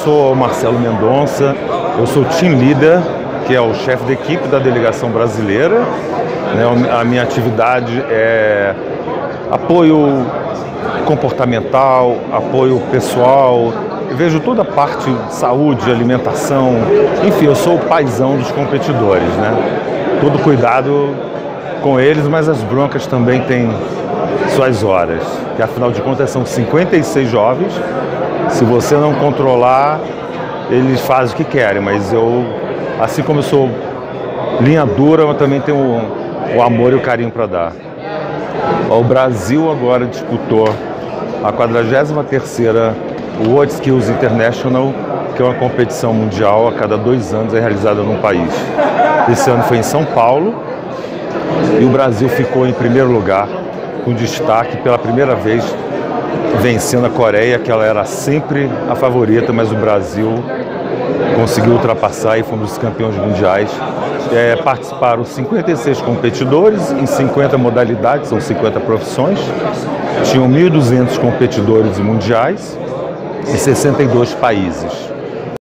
sou o Marcelo Mendonça, eu sou team leader, que é o chefe da equipe da delegação brasileira. A minha atividade é apoio comportamental, apoio pessoal, eu vejo toda a parte de saúde, alimentação, enfim, eu sou o paizão dos competidores, né? Todo cuidado com eles, mas as broncas também têm suas horas, que afinal de contas são 56 jovens, se você não controlar, eles fazem o que querem, mas eu, assim como eu sou linha dura, eu também tenho o amor e o carinho para dar. O Brasil agora disputou a 43ª World Skills International, que é uma competição mundial a cada 2 anos, é realizada num país. Esse ano foi em São Paulo e o Brasil ficou em primeiro lugar, com destaque pela primeira vez, vencendo a Coreia, que ela era sempre a favorita, mas o Brasil conseguiu ultrapassar e fomos os campeões mundiais. Participaram 56 competidores em 50 modalidades, são 50 profissões. Tinham 1.200 competidores mundiais em 62 países.